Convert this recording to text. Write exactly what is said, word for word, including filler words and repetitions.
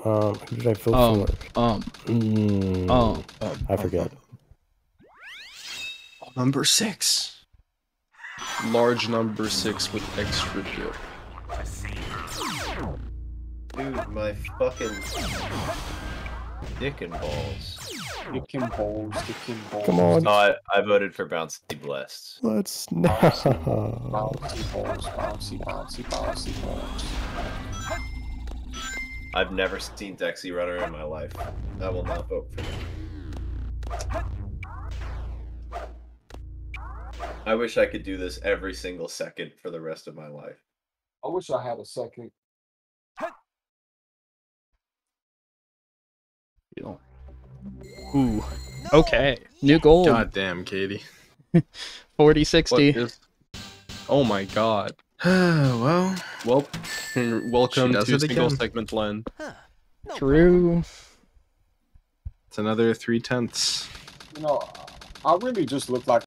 Um, who did I vote Um, for? um, Mm, um, um, I forget. Number six. Large number six with extra dip. Dude, my fucking dick and balls. Dick and balls, dick and balls. Come on. No, I, I voted for Bouncy Blessed. Let's no. Bouncy balls, bouncy, bouncy, bouncy balls. I've never seen Dexy Runner in my life. I will not vote for him. I wish I could do this every single second for the rest of my life. I wish I had a second. Ooh. Okay. New goal. God damn, Katie. forty What sixty. is... Oh my god. well, Well, welcome does to it single again. segment land. True. it's another three tenths. You know, I really just look like